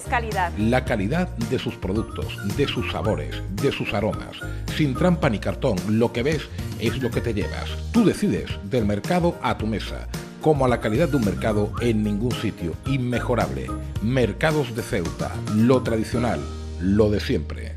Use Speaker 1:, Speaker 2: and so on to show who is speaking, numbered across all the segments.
Speaker 1: calidad.
Speaker 2: La calidad de sus productos, de sus sabores, de sus aromas. Sin trampa ni cartón, lo que ves es lo que te llevas. Tú decides, del mercado a tu mesa. Como a la calidad de un mercado en ningún sitio. Inmejorable. Mercados de Ceuta. Lo tradicional, lo de siempre.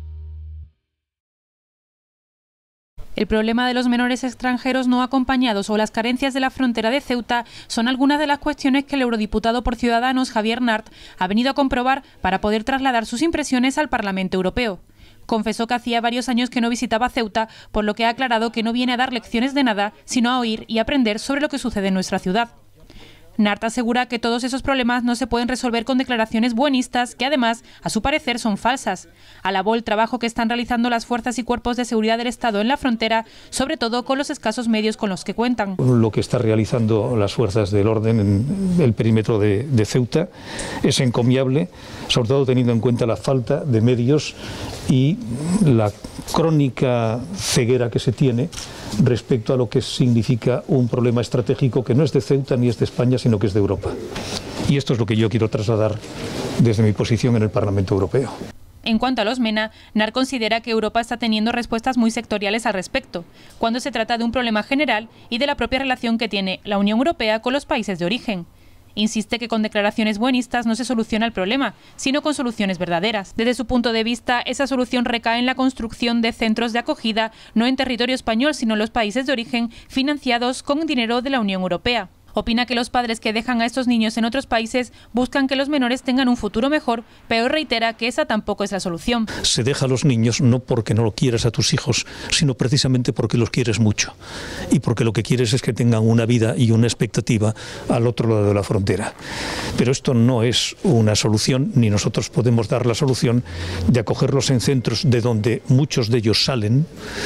Speaker 3: El problema de los menores extranjeros no acompañados o las carencias de la frontera de Ceuta son algunas de las cuestiones que el eurodiputado por Ciudadanos, Javier Nart, ha venido a comprobar para poder trasladar sus impresiones al Parlamento Europeo. Confesó que hacía varios años que no visitaba Ceuta, por lo que ha aclarado que no viene a dar lecciones de nada, sino a oír y aprender sobre lo que sucede en nuestra ciudad. Nart asegura que todos esos problemas no se pueden resolver con declaraciones buenistas que, además, a su parecer, son falsas. Alabó el trabajo que están realizando las fuerzas y cuerpos de seguridad del Estado en la frontera, sobre todo con los escasos medios con los que cuentan.
Speaker 4: Lo que están realizando las fuerzas del orden en el perímetro de Ceuta es encomiable, sobre todo teniendo en cuenta la falta de medios y la crónica ceguera que se tiene respecto a lo que significa un problema estratégico que no es de Ceuta ni es de España, sino que es de Europa. Y esto es lo que yo quiero trasladar desde mi posición en el Parlamento Europeo.
Speaker 3: En cuanto a los MENA, Nart considera que Europa está teniendo respuestas muy sectoriales al respecto, cuando se trata de un problema general y de la propia relación que tiene la Unión Europea con los países de origen. Insiste que con declaraciones buenistas no se soluciona el problema, sino con soluciones verdaderas. Desde su punto de vista, esa solución recae en la construcción de centros de acogida, no en territorio español, sino en los países de origen, financiados con dinero de la Unión Europea. Opina que los padres que dejan a estos niños en otros países buscan que los menores tengan un futuro mejor, pero reitera que esa tampoco es la solución.
Speaker 4: Se deja a los niños no porque no lo quieras a tus hijos, sino precisamente porque los quieres mucho y porque lo que quieres es que tengan una vida y una expectativa al otro lado de la frontera. Pero esto no es una solución, ni nosotros podemos dar la solución de acogerlos en centros de donde muchos de ellos salen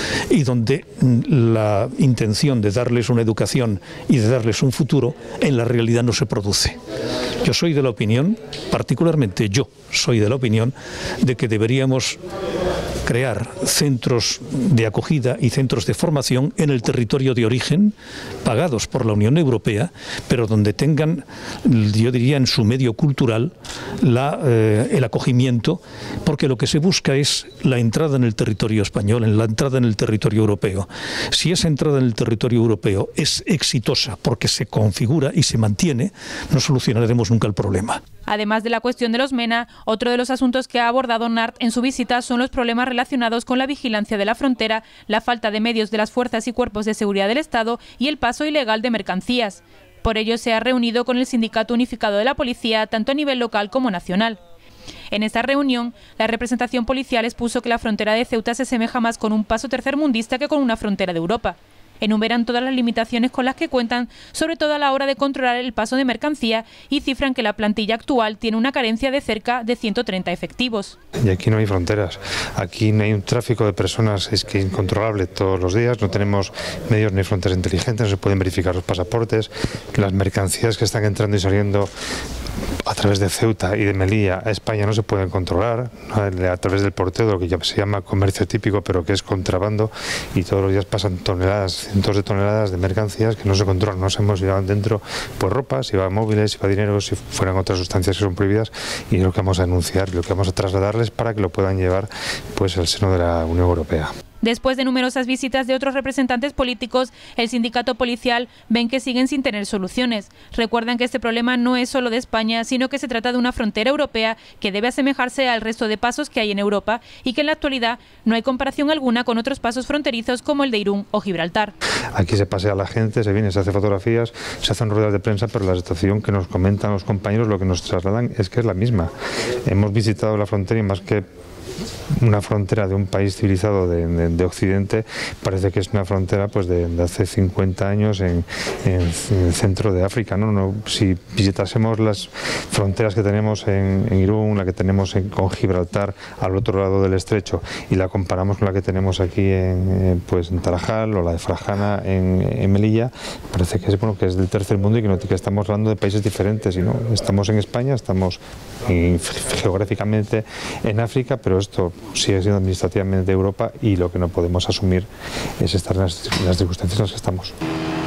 Speaker 4: y donde la intención de darles una educación y de darles un futuro en la realidad no se produce. Yo soy de la opinión, particularmente yo soy de la opinión, de que deberíamos crear centros de acogida y centros de formación en el territorio de origen, pagados por la Unión Europea, pero donde tengan, yo diría, en su medio cultural, el acogimiento, porque lo que se busca es la entrada en el territorio español, la entrada en el territorio europeo. Si esa entrada en el territorio europeo es exitosa porque se configura y se mantiene, no solucionaremos nunca el problema.
Speaker 3: Además de la cuestión de los MENA, otro de los asuntos que ha abordado Nart en su visita son los problemas relacionados con la vigilancia de la frontera, la falta de medios de las fuerzas y cuerpos de seguridad del Estado y el paso ilegal de mercancías. Por ello se ha reunido con el Sindicato Unificado de la Policía, tanto a nivel local como nacional. En esta reunión, la representación policial expuso que la frontera de Ceuta se asemeja más con un paso tercermundista que con una frontera de Europa. Enumeran todas las limitaciones con las que cuentan, sobre todo a la hora de controlar el paso de mercancía, y cifran que la plantilla actual tiene una carencia de cerca de 130 efectivos.
Speaker 5: Y aquí no hay fronteras, aquí no hay un tráfico de personas es que incontrolable todos los días, no tenemos medios ni fronteras inteligentes, no se pueden verificar los pasaportes, las mercancías que están entrando y saliendo a través de Ceuta y de Melilla a España no se pueden controlar, ¿no? A través del porteo, lo que ya se llama comercio típico, pero que es contrabando, y todos los días pasan toneladas, cientos de toneladas de mercancías que no se controlan. No sabemos si llevan dentro pues ropa, si va móviles, si va dinero, si fueran otras sustancias que son prohibidas, y es lo que vamos a denunciar, lo que vamos a trasladarles para que lo puedan llevar pues al seno de la Unión Europea.
Speaker 3: Después de numerosas visitas de otros representantes políticos, el sindicato policial ven que siguen sin tener soluciones. Recuerdan que este problema no es solo de España, sino que se trata de una frontera europea que debe asemejarse al resto de pasos que hay en Europa y que en la actualidad no hay comparación alguna con otros pasos fronterizos como el de Irún o Gibraltar.
Speaker 5: Aquí se pasea la gente, se viene, se hace fotografías, se hacen ruedas de prensa, pero la situación que nos comentan los compañeros, lo que nos trasladan es que es la misma. Hemos visitado la frontera y más que una frontera de un país civilizado de Occidente, parece que es una frontera pues de hace 50 años en el centro de África, ¿no? Si visitásemos las fronteras que tenemos en Irún, la que tenemos con Gibraltar al otro lado del estrecho, y la comparamos con la que tenemos aquí en Tarajal o la de Frajana en Melilla, parece que es del tercer mundo y que estamos hablando de países diferentes, y no, estamos en España, estamos geográficamente en África, pero esto sigue siendo administrativamente Europa, y lo que no podemos asumir es estar en las circunstancias en las que estamos.